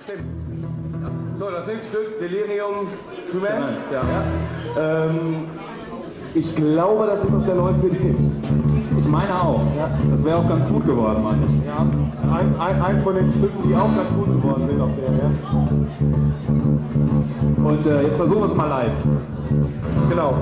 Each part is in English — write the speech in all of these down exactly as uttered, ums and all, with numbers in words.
Stimmt. Ja. So, das nächste Stück, Delirium Tremens. Ja. Ja. Ähm, ich glaube, das ist auf der neuen C D. Ich meine auch. Ja. Das wäre auch ganz gut geworden, meine ich. Ja, ein, ein, ein von den Stücken, die auch ganz gut geworden sind auf der, ja. Und äh, jetzt versuchen wir es mal live. Genau.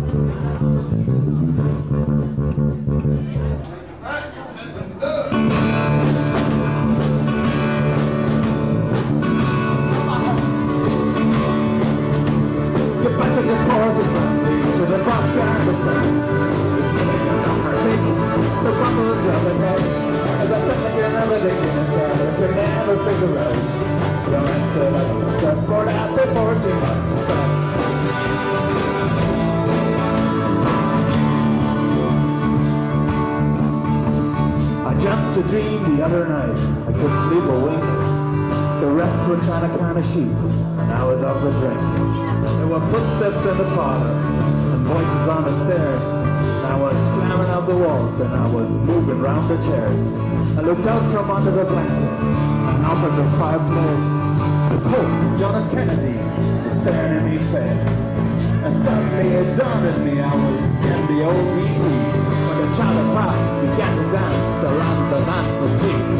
I jumped a dream the other night, I couldn't sleep a wink. The rats were trying to count a sheep, and I was off the drink. There were footsteps in the parlor, and voices on the stairs. I was climbing up the walls, and I was moving round the chairs. I looked out from under the blanket, and up at the fireplace. The Pope, John F. Kennedy, was staring at me face. And suddenly it dawned on me I was in the old B T, when the child of pop began to dance around the mantelpiece.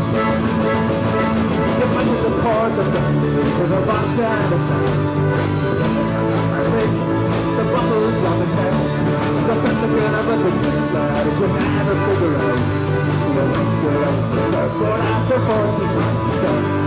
You went to the port of the to the vodka and the sand. I think the bubbles on the head, the pentagon of a different side, it could never figure out. The wings were up the surfboard after fourteen months.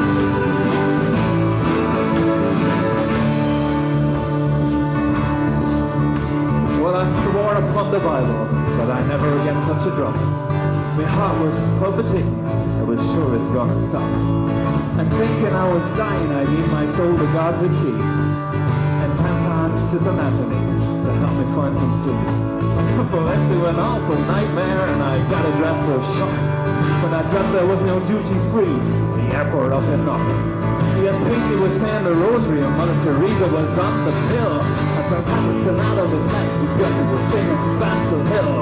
Well, I swore upon the Bible that I never again touch a drum. My heart was palpitating, it was sure it's gonna stop. And thinking I was dying, I gave my soul to God's a key, and tampons to the matinee to help me find some sleep. I fell into an awful nightmare, and I got a draft for a shock. When I dreamt there was no duty free, the airport up and up. The Pacey was saying the rosary, and Mother Teresa was on the pill. As I Patterson out of his neck, he got me singing Stancil Hill.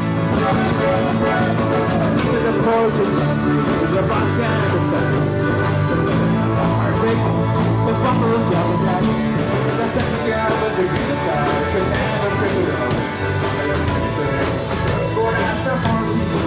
To the porch and to the vodka and the sun. Heartbreak, the buffalo jelly black. The second girl with the green side could never figure out. Going after fourteen.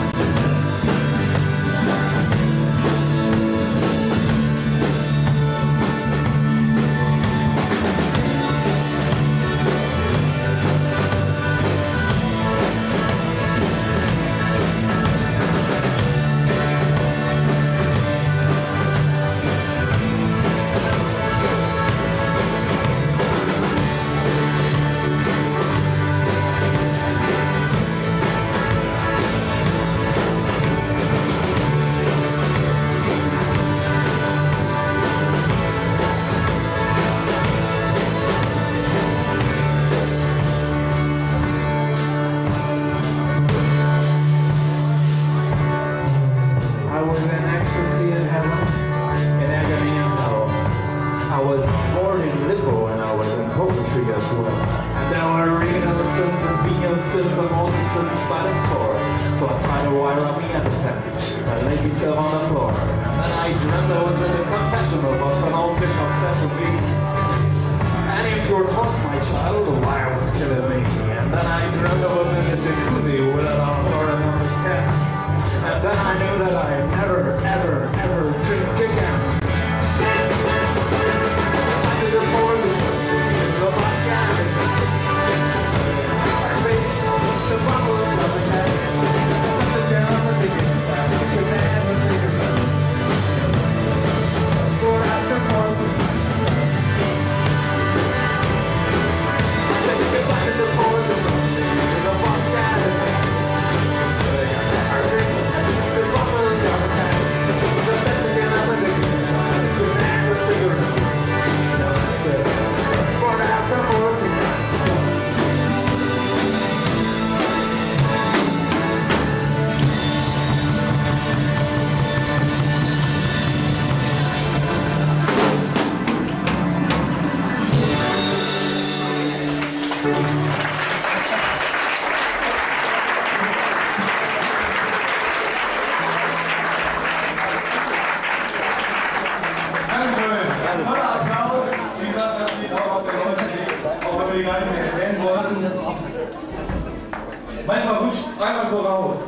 voraus.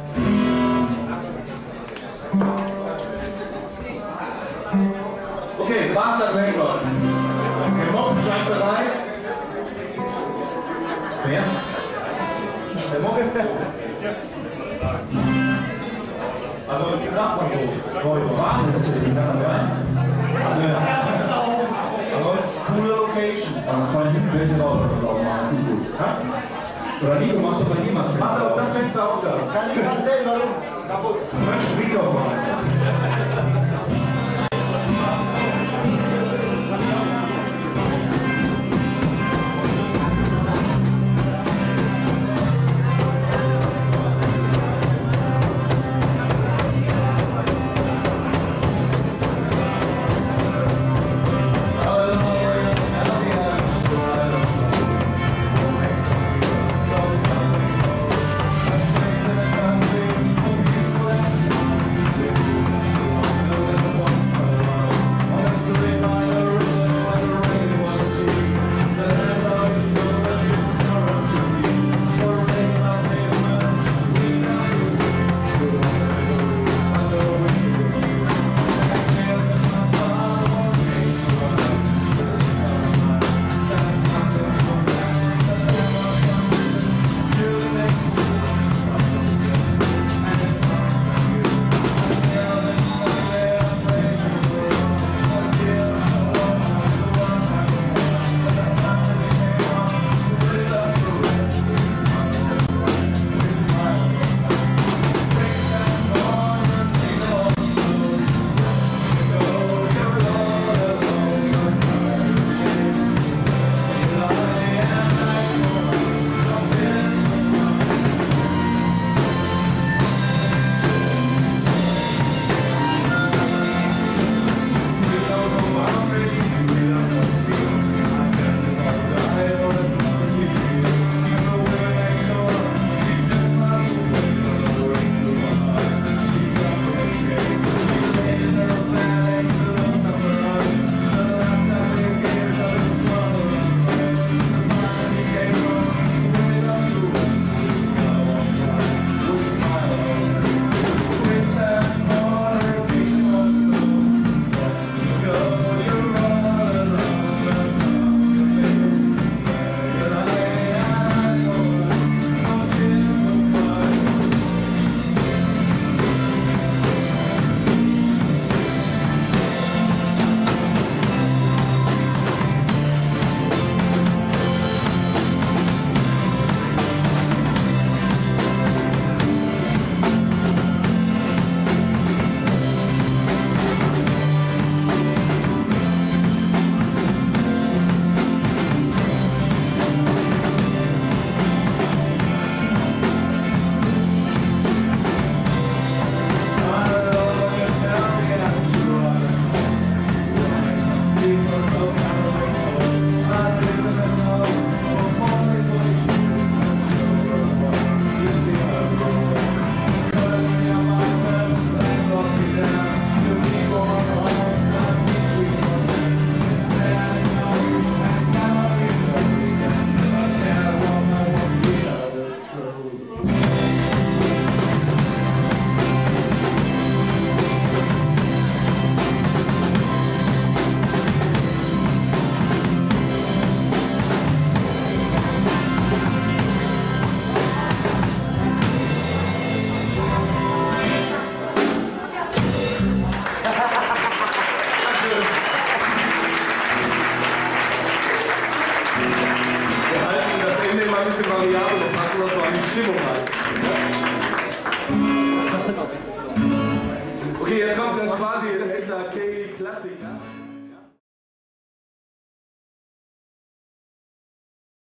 Okay, Bastard Record. Der Mocken scheint bereit. Wer? Der Mocken? Also, wie sagt man so? Leute, warten das hier, kann das sein? Also, coole Location. Aber vor allem welche raus, das auch mal, ist nicht gut. Ha? Oder Nico macht doch bei ihm was. Mach doch das Fenster auf da. Kann ich was denn? Warum? Kaputt. Mein Speaker mal. Variable passen, dass man die Stimmung hat. Okay, jetzt kommt dann quasi ein echter K-Klassiker.